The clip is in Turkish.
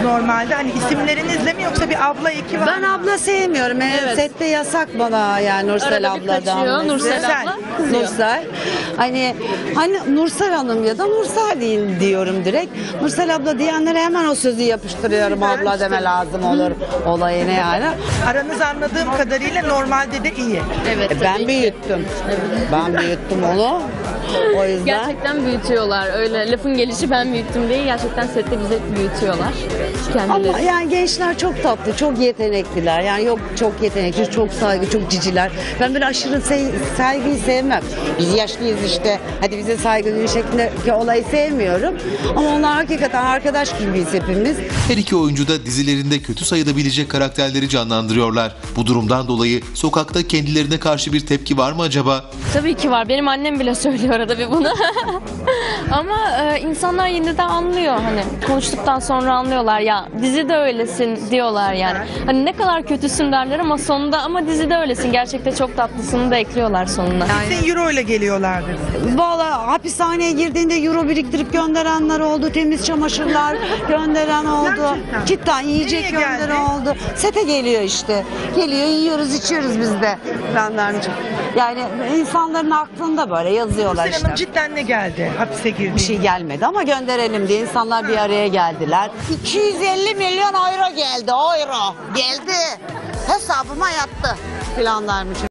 normalde? Hani isimlerinizle mi yoksa bir abla eki var Ben mı? abla sevmiyorum. Evet. Sette yasak bana yani Nursel Arada bir abladan. kaçıyor Nursel Nursel. abla. Kızıyor. Nursel. Hani Nursel Hanım ya da Nursel deyin diyorum direkt. Nursel abla diyenlere hemen o sözü yapıştırıyorum. Abla deme lazım olur olayına yani. Aranız anladığım kadarıyla normalde de iyi. Evet. Ben tabii ki. büyüttüm. Ben büyüttüm onu. O yüzden. Gerçekten büyütüyorlar. Öyle lafın gelişi ben büyüttüm diye gerçekten sette bize büyütüyorlar. Kendileri. Ama yani gençler çok tatlı, çok yetenekliler. Yani yok çok yetenekli, çok saygı, çok ciciler. Ben böyle aşırı saygıyı sevmem. Biz yaşlıyız işte. Hadi bize saygı duyun şeklindeki olayı sevmiyorum. Ama onlar hakikaten arkadaş gibiyiz hepimiz. Her iki oyuncu da dizilerinde kötü sayılabilecek karakterleri canlandırıyorlar. Bu durumdan dolayı sokakta kendilerine karşı bir tepki var mı acaba? Tabii ki var. Benim annem bile söylüyor arada bir bunu. Ama insanlar yine de anlıyor. Hani konuştuktan sonra anlıyorlar. Ya dizide öylesin diyorlar yani. Hani ne kadar kötüsün derler ama sonunda ama dizide öylesin. Gerçekten çok tatlısını da ekliyorlar sonuna. Kesin euro ile geliyorlardır. Vallahi hapishaneye girdiğinde euro biriktirip gönderenler oldu. Temiz çamaşırlar gönderen oldu. Gerçekten. Cidden yiyecek Nereye gönderen geldi? oldu. Sete geliyor işte. Geliyor yiyoruz içiyoruz biz de. Yani insanların aklında böyle yazıyorlar Nursel Hanım işte. cidden ne geldi hapise girdi? Bir şey gelmedi ama gönderelim diye insanlar bir araya geldiler. 250 milyon euro geldi. Euro geldi. Hesabıma yattı filanlarmış.